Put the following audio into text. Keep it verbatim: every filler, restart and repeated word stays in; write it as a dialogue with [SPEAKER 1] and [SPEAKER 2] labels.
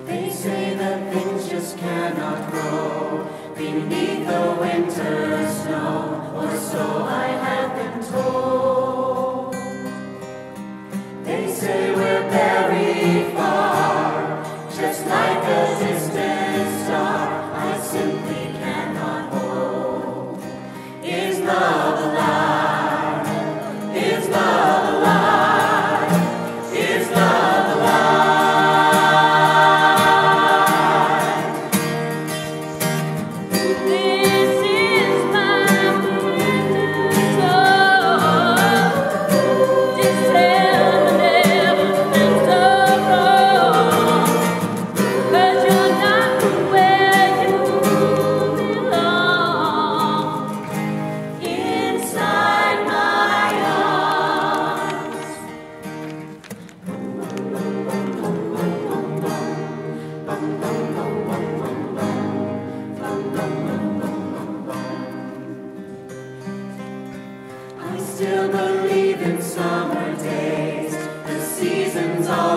[SPEAKER 1] They say that things just cannot grow beneath the winter snow, or so I have been told. They say we're very far, just like a distant star. I simply cannot hold. Is love alive? Is love alive? Is love alive? This is my winter song. December never meant to wrong, 'cause you're not where you belong. Inside my arms. I still believe in summer days. The seasons all